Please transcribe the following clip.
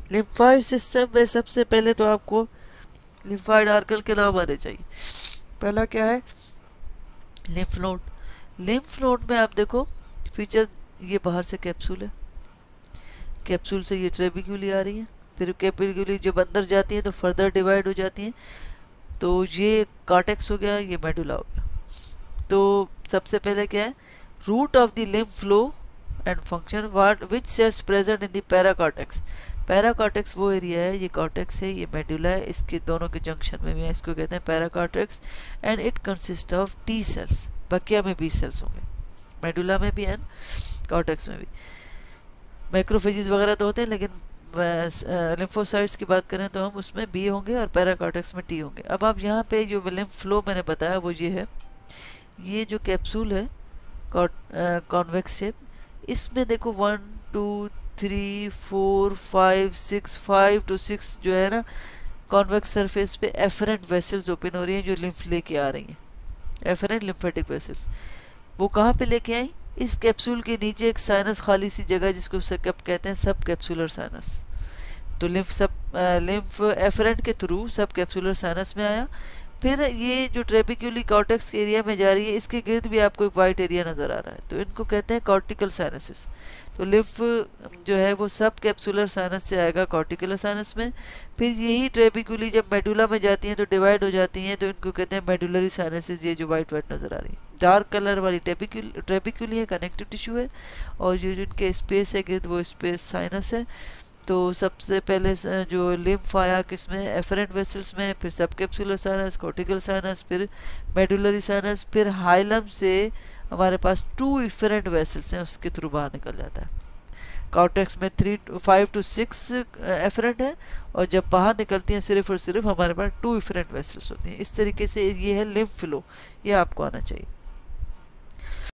Lymphoid system में सबसे पहले तो आपको लिम्फाइड आर्गन के नाम आने चाहिए। पहला क्या है? Lymph node. लिम्फ नोड में आप देखो फीचर, ये बाहर से कैप्सूल है, कैप्सूल से ये ट्रेबिक्यूली आ रही है, फिर कैपिक्यूली जब अंदर जाती है तो फर्दर डिवाइड हो जाती है, तो ये कार्टेक्स हो गया, ये मेडुला हो गया। तो सबसे पहले क्या है? Root of the lymph flow and function what which cells present in the paracortex. Paracortex वो एरिया है, ये कॉर्टेक्स है, ये मेडुला है, इसके दोनों के जंक्शन में भी है, इसको कहते हैं paracortex. And it consist of T cells, बकिया में बी सेल्स होंगे, मेडुला में भी एंड कॉर्टेक्स में भी। मैक्रोफेजेस वगैरह तो होते हैं, लेकिन लिम्फोसाइट्स की बात करें तो हम उसमें बी होंगे और पैराकॉर्टेक्स में टी होंगे। अब आप यहाँ पे जो लिम्फ फ्लो मैंने बताया वो ये है, ये जो कैप्सूल है कॉन्वेक्स शेप, इसमें देखो 1 2 3 4 5 6 5 to 6 जो है ना कॉन्वेक्स सरफेस पे एफरेंट वेसल्स ओपन हो रही हैं जो लिम्फ लेके आ रही हैं, एफरेंट लिम्फेटिक वेसल्स। वो कहाँ पे लेके आई? इस कैप्सूल के नीचे एक साइनस खाली सी जगह जिसको सब कहते हैं सब कैप्सुलर साइनस। तो लिम्फ एफरेंट के थ्रू सब कैप्सुलर साइनस में आया, फिर ये जो ट्रेबिक्यूली कॉर्टेक्स एरिया में जा रही है, इसके गिर्द भी आपको एक वाइट एरिया नजर आ रहा है, तो इनको कहते हैं कॉर्टिकल साइनसिस। तो लिम्फ जो है वो सब कैप्सुलर साइनस से आएगा कॉर्टिकुलर साइनस में, फिर यही ट्रेबिक्यूली जब मेडुला में जाती हैं तो डिवाइड हो जाती हैं, तो इनको कहते हैं मेडुलरी साइनसिस। ये जो वाइट वाइट नजर आ रही है डार्क कलर वाली ट्रेबिक्यूली है, कनेक्टिव टिश्यू है, और जो जिनके स्पेस है गिर्द वो स्पेस साइनस है। तो सबसे पहले जो लिम्फ आया किसमें? एफरेंट वेसल्स में, फिर subcapsular sinus, cortical sinus, फिर मेडुलरी साइनस, फिर हाइलम से हमारे पास 2 इफरेंट वेसल्स हैं, उसके थ्रू बाहर निकल जाता है। कॉर्टेक्स में 5 to 6 एफरेंट है, और जब बाहर निकलती हैं सिर्फ और सिर्फ हमारे पास 2 इफरेंट वेसल्स होती हैं। इस तरीके से ये है लिम्फ फ्लो, ये आपको आना चाहिए।